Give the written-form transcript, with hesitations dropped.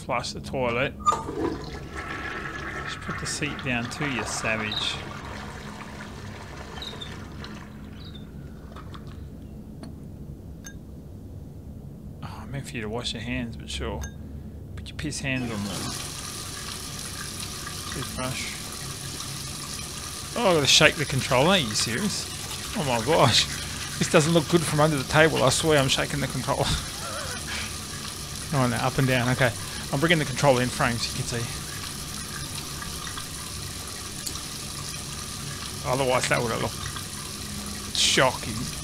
flush the toilet. Just put the seat down too, you savage. Oh, I meant for you to wash your hands, but sure. Put your piss hands on the toothbrush. Oh, I've got to shake the controller. Are you serious? Oh my gosh. This doesn't look good from under the table. I swear I'm shaking the controller. Oh no, up and down. Okay. I'm bringing the controller in frame so you can see. Otherwise that would have looked shocking.